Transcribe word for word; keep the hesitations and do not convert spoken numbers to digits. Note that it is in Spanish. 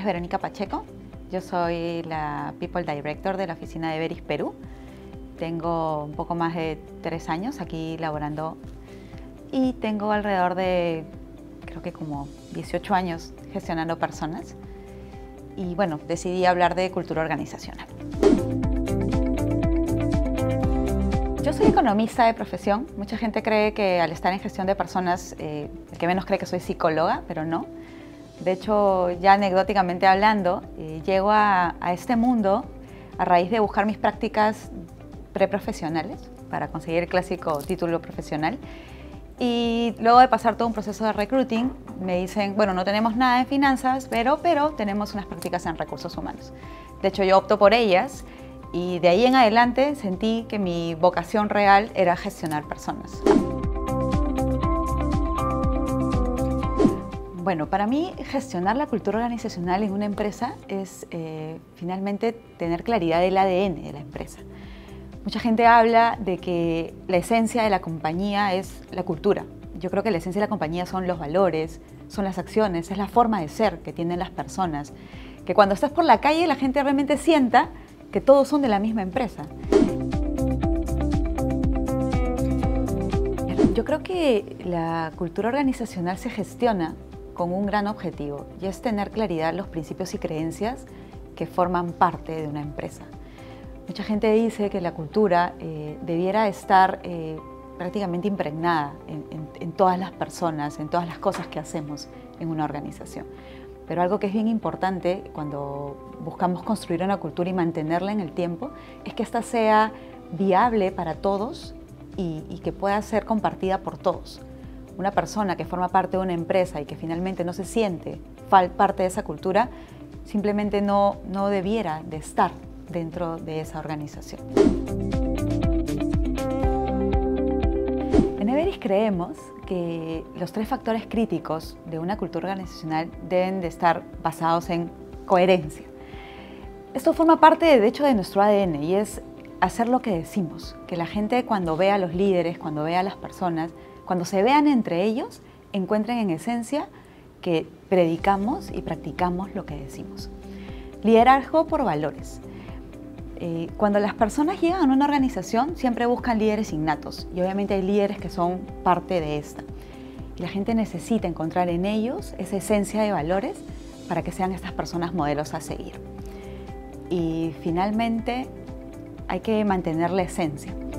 es Verónica Pacheco. Yo soy la People Director de la oficina de Everis Perú. Tengo un poco más de tres años aquí laborando y tengo alrededor de, creo que como dieciocho años gestionando personas. Y bueno, decidí hablar de cultura organizacional. Yo soy economista de profesión. Mucha gente cree que al estar en gestión de personas, eh, el que menos cree que soy psicóloga, pero no. De hecho, ya anecdóticamente hablando, eh, llego a, a este mundo a raíz de buscar mis prácticas preprofesionales para conseguir el clásico título profesional. Y luego de pasar todo un proceso de recruiting, me dicen, bueno, no tenemos nada en finanzas, pero, pero tenemos unas prácticas en recursos humanos. De hecho, yo opto por ellas y de ahí en adelante sentí que mi vocación real era gestionar personas. Bueno, para mí gestionar la cultura organizacional en una empresa es eh, finalmente tener claridad del A D N de la empresa. Mucha gente habla de que la esencia de la compañía es la cultura. Yo creo que la esencia de la compañía son los valores, son las acciones, es la forma de ser que tienen las personas. Que cuando estás por la calle la gente realmente sienta que todos son de la misma empresa. Yo creo que la cultura organizacional se gestiona con un gran objetivo y es tener claridad en los principios y creencias que forman parte de una empresa. Mucha gente dice que la cultura eh, debiera estar eh, prácticamente impregnada en, en, en todas las personas, en todas las cosas que hacemos en una organización. Pero algo que es bien importante cuando buscamos construir una cultura y mantenerla en el tiempo es que ésta sea viable para todos y, y que pueda ser compartida por todos. Una persona que forma parte de una empresa y que finalmente no se siente parte de esa cultura, simplemente no, no debiera de estar dentro de esa organización. En Everis creemos que los tres factores críticos de una cultura organizacional deben de estar basados en coherencia. Esto forma parte, de hecho, de nuestro A D N y es hacer lo que decimos, que la gente cuando vea a los líderes, cuando vea a las personas, cuando se vean entre ellos, encuentren en esencia que predicamos y practicamos lo que decimos. Liderazgo por valores. Eh, cuando las personas llegan a una organización, siempre buscan líderes innatos y obviamente hay líderes que son parte de esta. Y la gente necesita encontrar en ellos esa esencia de valores para que sean estas personas modelos a seguir. Y finalmente hay que mantener la esencia.